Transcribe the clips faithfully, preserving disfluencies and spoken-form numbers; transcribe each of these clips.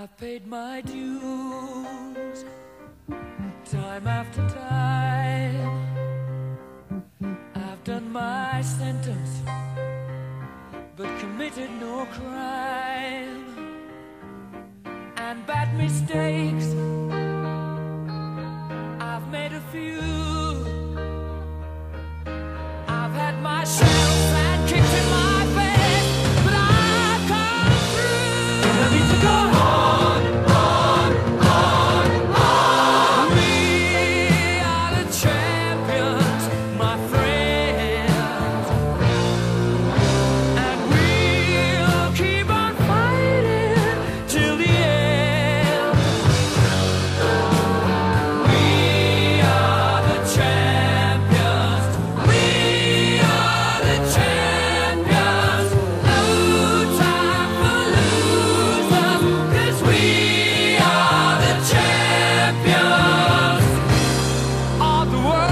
I've paid my dues time after time. I've done my sentence but committed no crime. And bad mistakes I've made a few. I've had my shells and kicked in my face, but I've come through. And I need to go on, on, on, on. We are the champions, my friends, and we'll keep on fighting till the end. We are the champions. We are the champions. No time for losers, 'cause we are the champions of the world.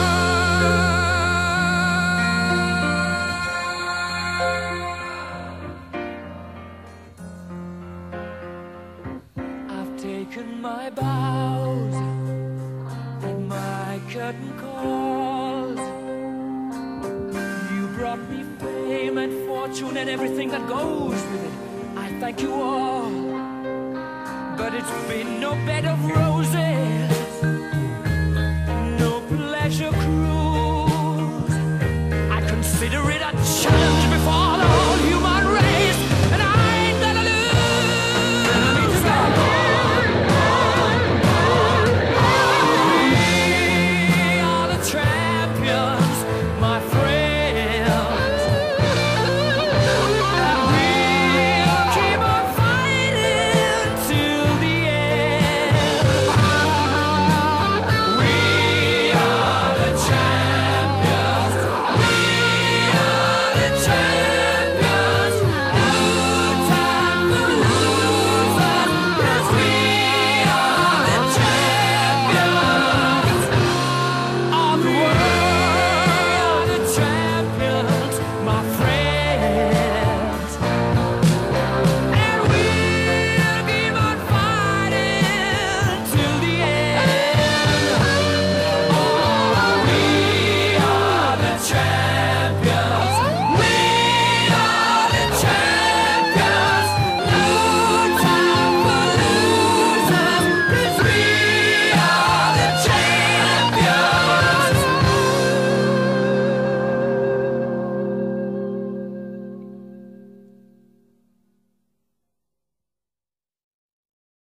I've taken my bows and my curtain calls. You brought me fame and fortune and everything that goes with it. I thank you all, but it's been no bed of roses.